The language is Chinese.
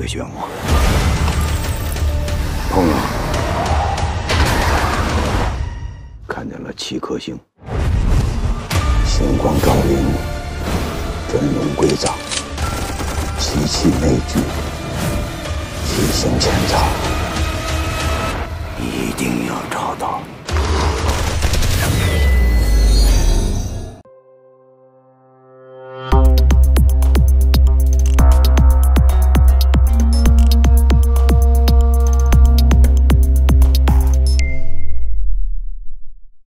漩涡。朋友，看见了7颗星，星光照临，阵容规章，奇气内聚，奇星潜藏，一定要找到。